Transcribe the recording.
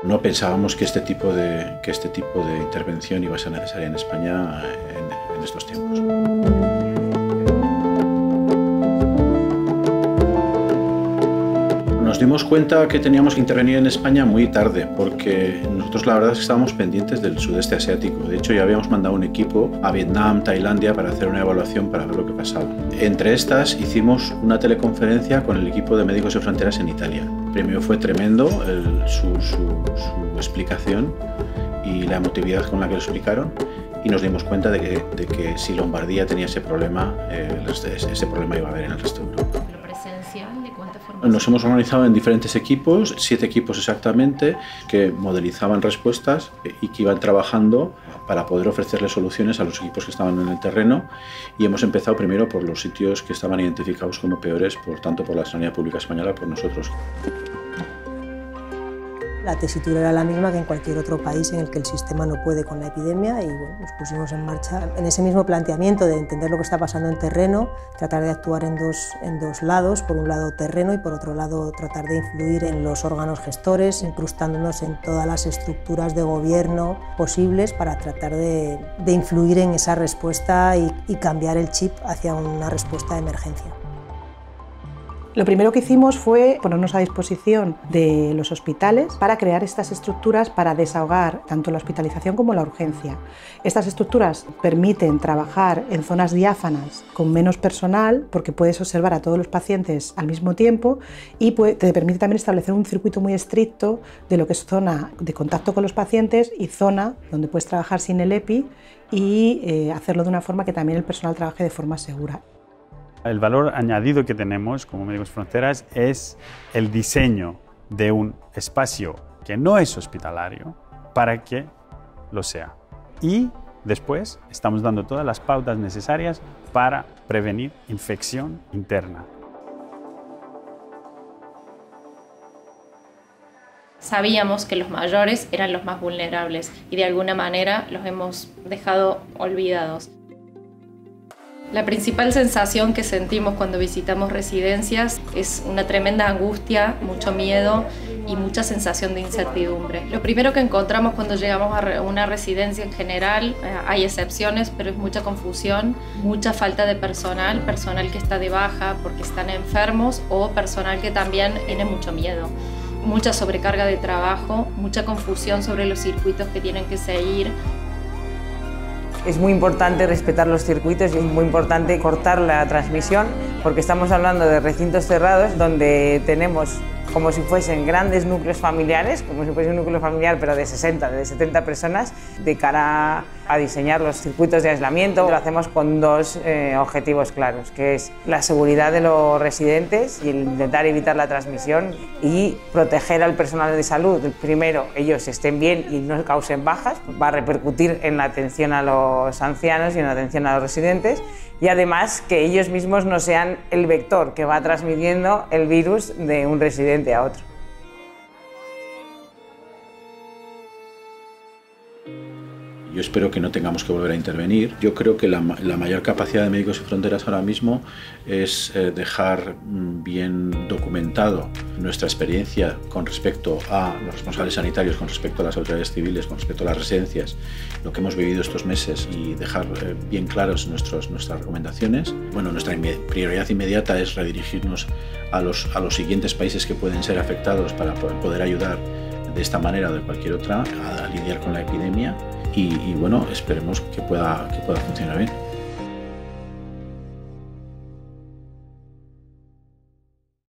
No pensábamos que este tipo de intervención iba a ser necesaria en España en estos tiempos. Nos dimos cuenta que teníamos que intervenir en España muy tarde, porque nosotros la verdad es que estábamos pendientes del sudeste asiático. De hecho, ya habíamos mandado un equipo a Vietnam, Tailandia, para hacer una evaluación para ver lo que pasaba. Entre estas hicimos una teleconferencia con el equipo de Médicos Sin Fronteras en Italia. Primero fue tremendo su explicación y la emotividad con la que lo explicaron, y nos dimos cuenta de que si Lombardía tenía ese problema iba a haber en el resto de Europa. Nos hemos organizado en diferentes equipos, 7 equipos exactamente, que modelizaban respuestas y que iban trabajando para poder ofrecerle soluciones a los equipos que estaban en el terreno, y hemos empezado primero por los sitios que estaban identificados como peores, tanto por la Sanidad Pública Española como por nosotros. La tesitura era la misma que en cualquier otro país en el que el sistema no puede con la epidemia, y bueno, nos pusimos en marcha en ese mismo planteamiento de entender lo que está pasando en terreno, tratar de actuar en dos lados, por un lado terreno y por otro lado tratar de influir en los órganos gestores, incrustándonos en todas las estructuras de gobierno posibles para tratar de influir en esa respuesta y cambiar el chip hacia una respuesta de emergencia. Lo primero que hicimos fue ponernos a disposición de los hospitales para crear estas estructuras para desahogar tanto la hospitalización como la urgencia. Estas estructuras permiten trabajar en zonas diáfanas con menos personal, porque puedes observar a todos los pacientes al mismo tiempo, y te permite también establecer un circuito muy estricto de lo que es zona de contacto con los pacientes y zona donde puedes trabajar sin el EPI y hacerlo de una forma que también el personal trabaje de forma segura. El valor añadido que tenemos como Médicos Sin Fronteras es el diseño de un espacio que no es hospitalario para que lo sea. Y después estamos dando todas las pautas necesarias para prevenir infección interna. Sabíamos que los mayores eran los más vulnerables y de alguna manera los hemos dejado olvidados. La principal sensación que sentimos cuando visitamos residencias es una tremenda angustia, mucho miedo y mucha sensación de incertidumbre. Lo primero que encontramos cuando llegamos a una residencia en general, hay excepciones, pero es mucha confusión, mucha falta de personal que está de baja porque están enfermos, o personal que también tiene mucho miedo. Mucha sobrecarga de trabajo, mucha confusión sobre los circuitos que tienen que seguir. Es muy importante respetar los circuitos y es muy importante cortar la transmisión, porque estamos hablando de recintos cerrados donde tenemos como si fuesen grandes núcleos familiares, como si fuese un núcleo familiar pero de 60, de 70 personas, de cara a diseñar los circuitos de aislamiento. Lo hacemos con dos objetivos claros, que es la seguridad de los residentes y el intentar evitar la transmisión y proteger al personal de salud. Primero, ellos estén bien y no causen bajas, va a repercutir en la atención a los ancianos y en la atención a los residentes, y además que ellos mismos no sean el vector que va transmitiendo el virus de un residente a otro. Yo espero que no tengamos que volver a intervenir. Yo creo que la mayor capacidad de Médicos Sin Fronteras ahora mismo es dejar bien documentado nuestra experiencia con respecto a los responsables sanitarios, con respecto a las autoridades civiles, con respecto a las residencias, lo que hemos vivido estos meses, y dejar bien claros nuestras recomendaciones. Bueno, nuestra prioridad inmediata es redirigirnos a los siguientes países que pueden ser afectados para poder ayudar de esta manera o de cualquier otra a lidiar con la epidemia. Y bueno, esperemos que pueda funcionar bien.